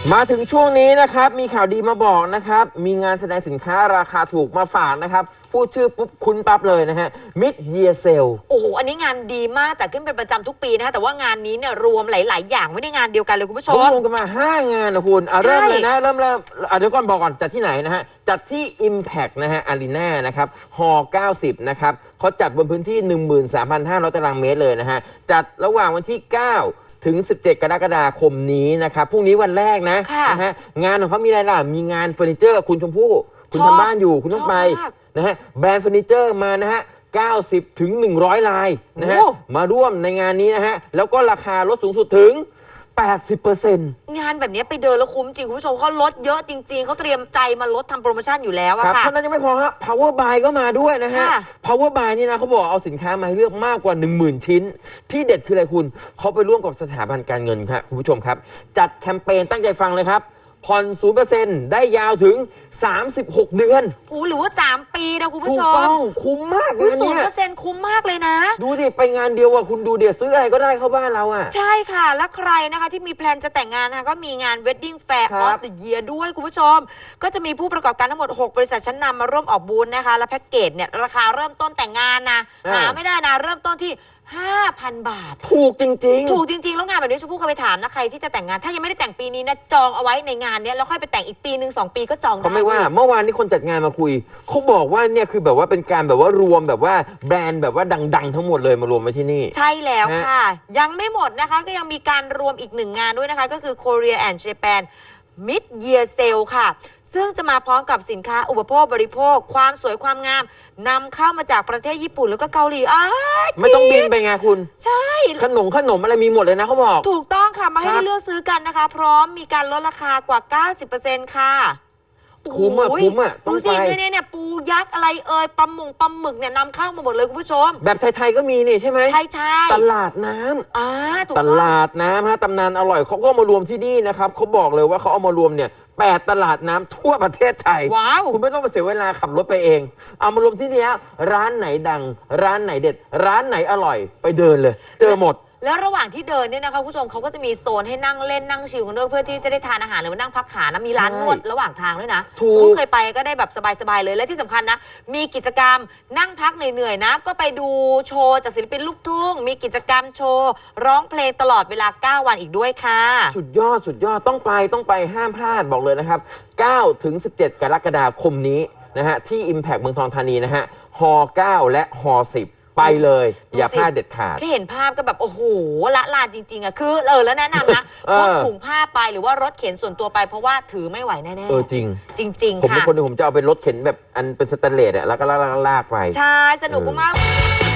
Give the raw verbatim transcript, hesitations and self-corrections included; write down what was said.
มาถึงช่วงนี้นะครับมีข่าวดีมาบอกนะครับมีงานแสดงสินค้าราคาถูกมาฝากนะครับพูดชื่อปุ๊บคุ้นปั๊บเลยนะฮะ Mid Year Sale โอ้โหอันนี้งานดีมากจัดขึ้นเป็นประจำทุกปีนะคะแต่ว่างานนี้เนี่ยรวมหลายๆอย่างไว้ในงานเดียวกันเลยคุณผู้ชมรวมกันมาห้างานนะคุณเริ่มเลยนะเริ่มเริ่มเดี๋ยวก่อนบอกก่อนจัดที่ไหนนะฮะจัดที่ Impact นะฮะ Arena นะครับฮอเก้าสิบนะครับเขาจัดบนพื้นที่ หนึ่งหมื่นสามพันห้าร้อย ตารางเมตรเลยนะฮะจัดระหว่างวันที่เก้าถึงสิบเจ็ดกรกฎาคมนี้นะครับพรุ่งนี้วันแรกนะนะฮะงานของเขามีอะไรล่ะมีงานเฟอร์นิเจอร์คุณชมพู่คุณทำบ้านอยู่คุณต้องไปนะฮะแบรนด์เฟอร์นิเจอร์มานะฮะเก้าสิบถึงหนึ่งร้อยลายนะฮะมาร่วมในงานนี้นะฮะแล้วก็ราคาลดสูงสุดถึง แปดสิบเปอร์เซ็นต์งานแบบนี้ไปเดินแล้วคุ้มจริงคุณผู้ชมเขาลดเยอะจริงๆเขาเตรียมใจมาลดทำโปรโมชั่นอยู่แล้วอะค่ะเท่านั้นยังไม่พอครับ Power Buy ก็มาด้วยนะฮะ Power Buy นี่นะเขาบอกเอาสินค้ามาให้เลือกมากกว่า หนึ่งหมื่น ชิ้นที่เด็ดคืออะไรคุณเขาไปร่วมกับสถาบันการเงินครับคุณผู้ชมครับจัดแคมเปญตั้งใจฟังเลยครับผ่อน ศูนย์เปอร์เซ็นต์ ได้ยาวถึงสามสิบหกเดือนโอ้หรือว่าสามปีนะคุณผู้ชมถูกต้องคุ้มมากเลยเนี่ยศูนย์เปอร์เซ็นต์ คุ้มมากเลยนะดูดิไปงานเดียวอ่ะคุณดูเดี๋ยวซื้ออะไรก็ได้เข้าบ้านเราอ่ะใช่ค่ะและใครนะคะที่มีแพลนจะแต่งงานนะคะก็มีงาน Wedding Fair of the Year ด้วยคุณผู้ชมก็จะมีผู้ประกอบการทั้งหมดหกบริษัทชั้นนำมาร่วมออกบูธนะคะและแพ็กเกจเนี่ยราคาเริ่มต้นแต่งงานนะหาไม่ได้นะเริ่มต้นที่ห้าพัน บาทถูกจริงๆถูกจริงๆแล้วงานแบบนี้ชมพู่เคยไปถามนะใครที่จะแต่งงานถ้ายังไม่ได้แต่งปีนี้นะจองเอาไว้ในงานนี้แล้วค่อยไปแต่งอีกปีหนึ่งสองปีก็จองได้เขาไม่ว่าเมื่อวานนี้คนจัดงานมาคุยเขาบอกว่าเนี่ยคือแบบว่าเป็นการแบบว่ารวมแบบว่าแบรนด์แบบว่าดังๆทั้งหมดเลยมารวมไว้ที่นี่ใช่แล้วค่ะยังไม่หมดนะคะก็ยังมีการรวมอีกหนึ่งงานด้วยนะคะก็คือ Korea and Japan Mid Year Sale ค่ะซึ่งจะมาพร้อมกับสินค้าอุปโภคบริโภคความสวยความงามนำเข้ามาจากประเทศญี่ปุ่นแล้วก็เกาหลีอ้ายไม่ต้องบินไปไงคุณใช่ขนมขนมอะไรมีหมดเลยนะเขาบอกถูกต้องค่ะมาให้ได้เลือกซื้อกันนะคะพร้อมมีการลดราคากว่า เก้าสิบเปอร์เซ็นต์ ค่ะคุ้มอ่ะคุ้มอ่ะดูสิเนี่ยเนี่ยปูยักษ์อะไรเอ่ยปลาหมึกปลาหมึกเนี่ยนำเข้ามาหมดเลยคุณผู้ชมแบบไทยๆก็มีนี่ใช่ไหมใช่ใช่ตลาดน้ำอ่าถูกตลาดน้ำฮะตำนานอร่อยเขาก็มารวมที่นี่นะครับเขาบอกเลยว่าเขาเอามารวมเนี่ยแปดตลาดน้ำทั่วประเทศไทยว้าวคุณไม่ต้องไปเสียเวลาขับรถไปเองเอามารวมที่นี่ร้านไหนดังร้านไหนเด็ดร้านไหนอร่อยไปเดินเลยเจอหมดแล้วระหว่างที่เดินเนี่ยนะคะผู้ชมเขาก็จะมีโซนให้นั่งเล่นนั่งชิลกันด้วยเพื่อที่จะได้ทานอาหารหรือว่านั่งพักขานะมีร้านนวดระหว่างทางด้วยนะชมเคยไปก็ได้แบบสบายๆเลยและที่สำคัญนะมีกิจกรรมนั่งพักเหนื่อยๆนะก็ไปดูโชว์จากศิลปินลูกทุ่งมีกิจกรรมโชว์ร้องเพลงตลอดเวลาเก้าวันอีกด้วยค่ะสุดยอดสุดยอดต้องไปต้องไปห้ามพลาดบอกเลยนะครับเก้าถึงสิบเจ็ดกรกฎาคมนี้นะฮะที่ Impact เมืองทองธานีนะฮะฮอเก้าและฮอสิบไปเลยอย่าพลาดเด็ดขาดแค่เห็นภาพก็แบบโอ้โหละลานจริงๆอ่ะคือเออแล้วแนะนำนะพกถุงผ้าไปหรือว่ารถเข็นส่วนตัวไปเพราะว่าถือไม่ไหวแน่ๆเออจริงจริงๆค่ะผมเป็นคนหนึ่งผมจะเอาเป็นรถเข็นแบบอันเป็นสแตนเลสอ่ะแล้วก็ลากๆไปใช่สนุกมาก